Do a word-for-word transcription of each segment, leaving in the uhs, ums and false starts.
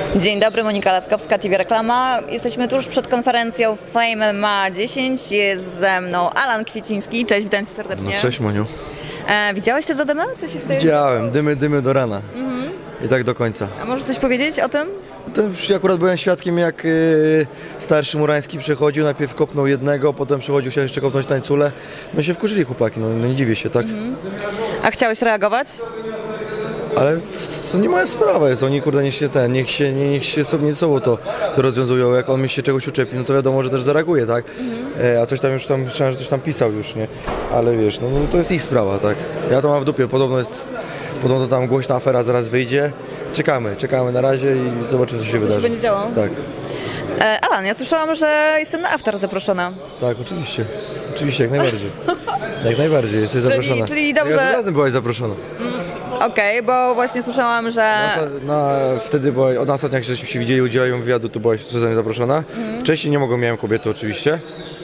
Dzień dobry, Monika Laskowska, T V Reklama. Jesteśmy tuż przed konferencją Fame M M A dziesięć. Jest ze mną Alan Kwieciński. Cześć, witam cię serdecznie. No, cześć, Moniu. E, widziałeś te zadymę? Co się tutaj... Widziałem, dymy, dymy do rana. Mhm. I tak do końca. A możesz coś powiedzieć o tym? To już akurat byłem świadkiem, jak yy, starszy Murański przechodził, najpierw kopnął jednego, potem przechodził się jeszcze kopnąć tańcule. No się wkurzyli chłopaki, no, no nie dziwię się, tak? Mhm. A chciałeś reagować? Ale to nie moja sprawa jest, oni kurde niech się ten, niech się, niech się sobie między sobą to, to rozwiązują, jak on mi się czegoś uczepi, no to wiadomo, że też zareaguje, tak? Mhm. E, a coś tam już tam, myślałem, że coś tam pisał już, nie? Ale wiesz, no, no to jest ich sprawa, tak? Ja to mam w dupie, podobno jest, podobno tam głośna afera zaraz wyjdzie. Czekamy, czekamy na razie i zobaczymy, co się co wydarzy. Co się będzie działo? Tak. E, Alan, ja słyszałam, że jestem na after zaproszona. Tak, oczywiście. Oczywiście, jak najbardziej. Jak najbardziej, jesteś Czyli- zaproszona. czyli dobrze- Ja razem byłaś zaproszona. Okej, okay, bo właśnie słyszałam, że... No, wtedy była, od ostatnio jak żeśmy się widzieli, udzielają wywiadu, to byłaś przeze mnie zaproszona. Mhm. Wcześniej nie mogłem, miałem kobietę oczywiście.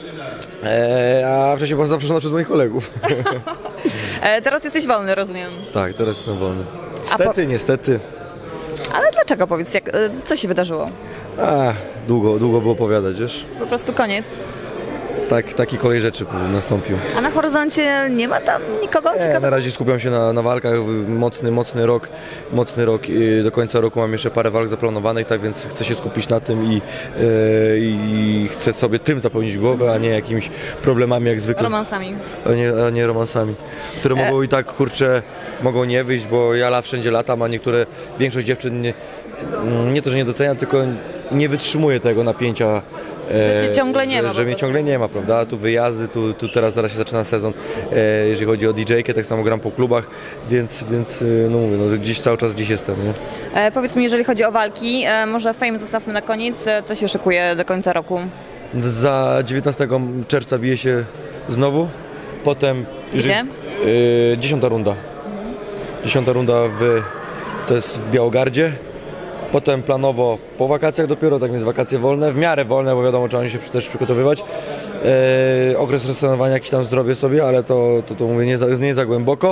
Eee, a wcześniej była zaproszona przez moich kolegów. e, teraz jesteś wolny, rozumiem. Tak, teraz jestem wolny. A Niestety, po- niestety. Ale dlaczego, powiedz, jak, e, co się wydarzyło? A, długo, długo było opowiadać, wiesz? Po prostu koniec. Tak, taki kolej rzeczy nastąpił. A na horyzoncie nie ma tam nikogo Nie, na ciekawego? razie skupiam się na, na walkach, mocny, mocny rok, mocny rok i do końca roku mam jeszcze parę walk zaplanowanych, tak więc chcę się skupić na tym i, yy, i chcę sobie tym zapełnić głowę, a nie jakimiś problemami jak zwykle. Romansami. A nie, a nie romansami, które E... mogą i tak, kurczę, mogą nie wyjść, bo ja la wszędzie latam, a niektóre, większość dziewczyn nie, nie to, że nie docenia, tylko nie wytrzymuje tego napięcia. Że cię ciągle nie ma. Że, że mnie ciągle nie ma, prawda? Tu wyjazdy, tu, tu teraz zaraz się zaczyna sezon, e, jeżeli chodzi o D J-kę, tak samo gram po klubach, więc, więc no mówię, no, gdzieś cały czas gdzieś jestem, nie? E, powiedz mi, jeżeli chodzi o walki, e, może Fame zostawmy na koniec, e, co się szykuje do końca roku? Za dziewiętnastego czerwca bije się znowu, potem... Gdzie? E, dziesiąta runda. Dziesiąta runda w, to jest w Białogardzie. Potem planowo po wakacjach dopiero, tak więc wakacje wolne, w miarę wolne, bo wiadomo, trzeba się też przygotowywać. E, okres rozstanowania jakiś tam zrobię sobie, ale to, to, to mówię nie za, nie za głęboko.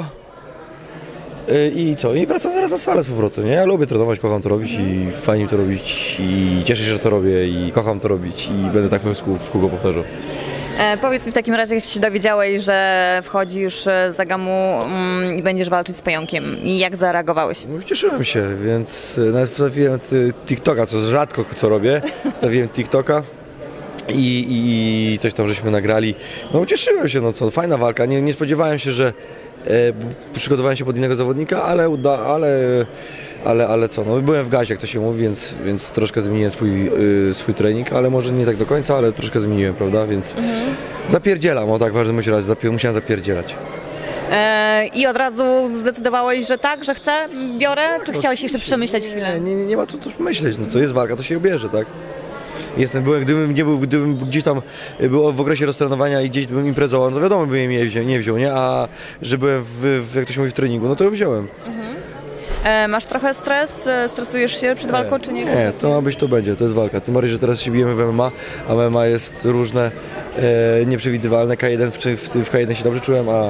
E, I co? I wracam zaraz na salę z powrotem, nie? Ja lubię trenować, kocham to robić i fajnie mi to robić i cieszę się, że to robię i kocham to robić i będę tak w kółko, w kółko powtarzał. E, powiedz mi w takim razie, jak się dowiedziałeś, że wchodzisz za Gamu mm, i będziesz walczyć z Pająkiem. I jak zareagowałeś? No, cieszyłem się, więc nawet wstawiłem TikToka, co rzadko co robię. Wstawiłem TikToka i, i coś tam żeśmy nagrali. No cieszyłem się, no co, fajna walka. Nie, nie spodziewałem się, że e, przygotowałem się pod innego zawodnika, ale uda, ale, ale, ale co, no byłem w gazie, jak to się mówi, więc, więc troszkę zmieniłem swój, y, swój trening, ale może nie tak do końca, ale troszkę zmieniłem, prawda, więc mhm. zapierdzielam, o tak w każdym razie, zapier musiałem zapierdzielać. E, I od razu zdecydowałeś, że tak, że chcę, biorę? Czy chciałeś jeszcze przemyśleć chwilę? Nie, nie, nie ma co tu myśleć, no co jest walka, to się obierze, tak? Jestem, byłem, gdybym nie był, gdybym gdzieś tam był w okresie roztrenowania i gdzieś bym imprezował, no to wiadomo, bym nie wziął, nie wziął, nie? A że byłem, w, w, jak to się mówi, w treningu, no to ją wziąłem. Mhm. E, masz trochę stres? Stresujesz się przed walką, czy nie? Nie, co ma być, to będzie, to jest walka. Tym bardziej, że teraz się bijemy w M M A, a M M A jest różne, e, nieprzewidywalne. K jeden, w, w K jeden się dobrze czułem, a,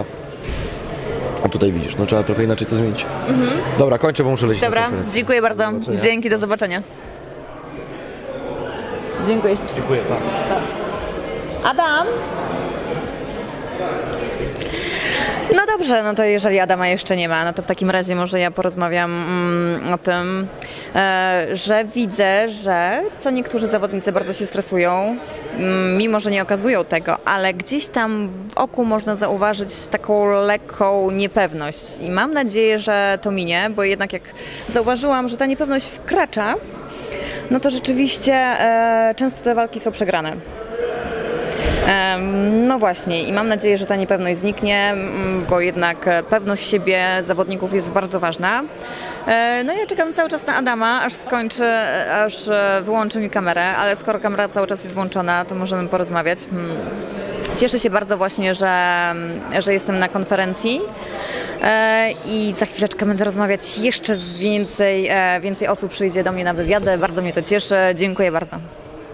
a tutaj widzisz, no trzeba trochę inaczej to zmienić. Mhm. Dobra, kończę, bo muszę lecieć. Dobra, dziękuję bardzo. Do Dzięki, do zobaczenia. Dziękuję. Dziękuję, pa. Adam? No dobrze, no to jeżeli Adama jeszcze nie ma, no to w takim razie może ja porozmawiam mm, o tym, e, że widzę, że co niektórzy zawodnicy bardzo się stresują, mm, mimo że nie okazują tego, ale gdzieś tam w oku można zauważyć taką lekką niepewność i mam nadzieję, że to minie, bo jednak jak zauważyłam, że ta niepewność wkracza, no to rzeczywiście e, często te walki są przegrane. E, no właśnie i mam nadzieję, że ta niepewność zniknie, bo jednak pewność siebie zawodników jest bardzo ważna. E, no i ja czekam cały czas na Adama, aż skończy, aż wyłączy mi kamerę, ale skoro kamera cały czas jest włączona, to możemy porozmawiać. Cieszę się bardzo właśnie, że, że jestem na konferencji e, i za chwileczkę będę rozmawiać jeszcze z więcej, e, więcej osób przyjdzie do mnie na wywiady. Bardzo mnie to cieszy. Dziękuję bardzo.